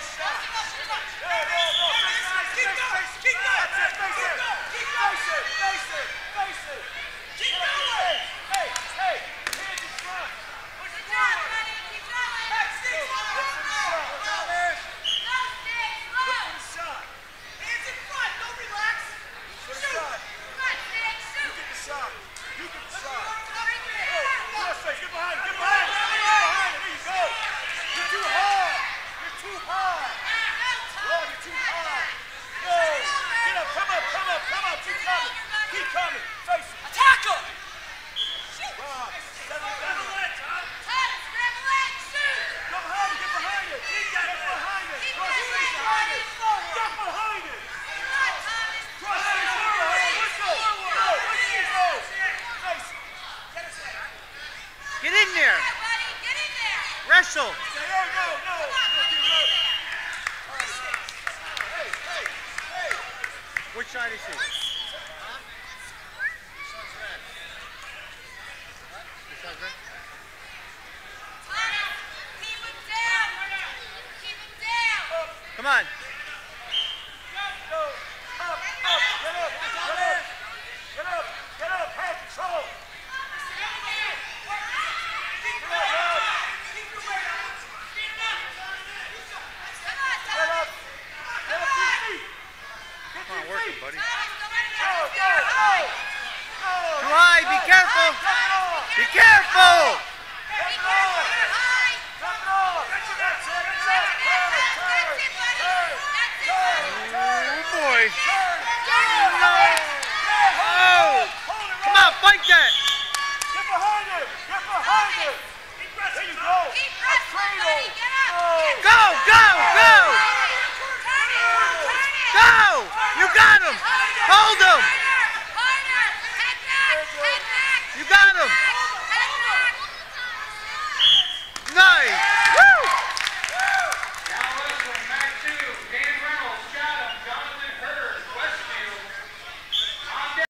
Get in there. Wrestle. Which side is he? This side's red? Keep him down. Keep him down. Come on. Get up, head control. Come on, work it, buddy. Go. Too high, be careful. Be careful. Oh, boy. No. Oh. Come on, fight that. Get behind him. There you go. A cradle. Go, go, go. Go. You got him. Hold him. You got him.